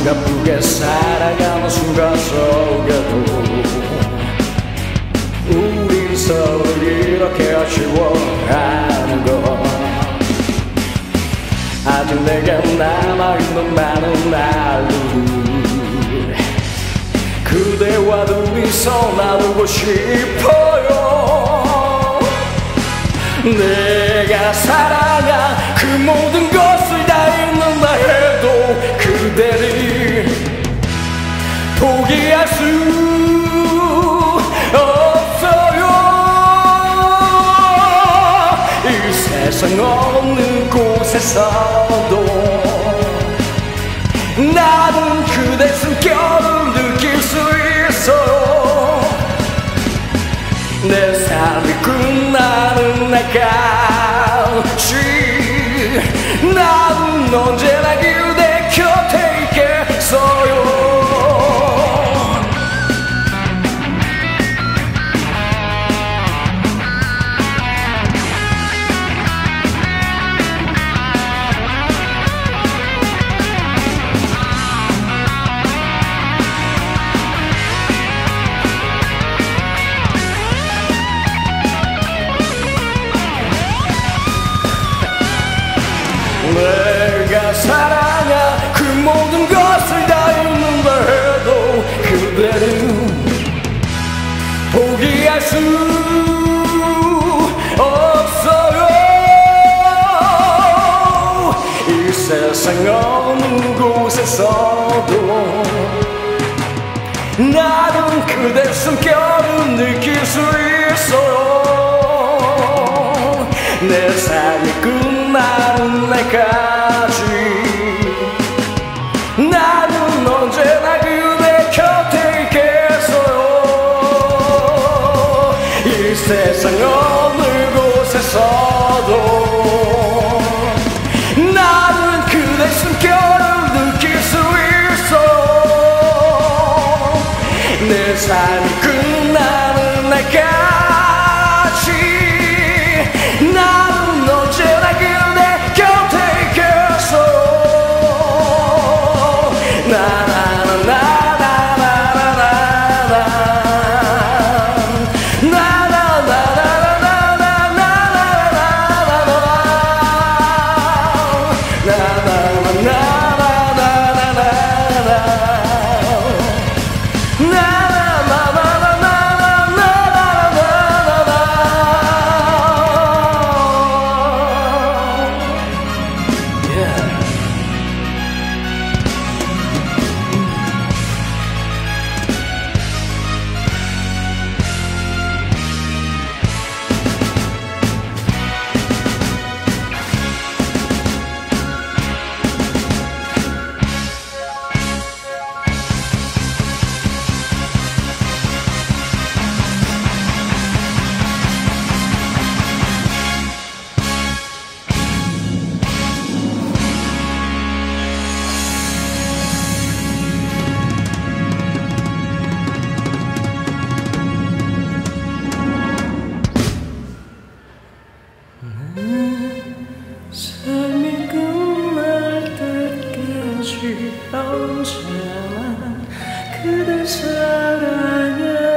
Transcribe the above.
바쁘게 살아가는 순간 속에도 우리 서로 이렇게 아쉬워하는 것, 아직 내게 남아있는 많은 날들, 그대와 둘이서 나누고 싶어요. 내가 사랑한 그 모든 것을 다 잃는다 해도 그대를 포기할 수 없어요. 이 세상 어느 곳에서도 나는 그대 숨결을 느낄 수 있어요. 내 삶이 끝나는 날까지 나는 언제나 그대 곁에 있겠어요. 내가 사랑한 그 모든 것을 다 잃는다 해도 그대는 포기할 수 없어요. 이 세상 어느 곳에서도 나는 그대 숨결을 느낄 수 있어요. 내 삶이 끝나는 날까지 나는 언제나 그대 곁에 있겠어요. 이 세상 어느 곳에서도 나는 그대 숨결을 느낄 수 있어요. 내 삶이 끝나는 날까지 나는 언제나 그대 곁에 있겠어요. 삶이 끝날 때까지 언제나 그대 사랑해.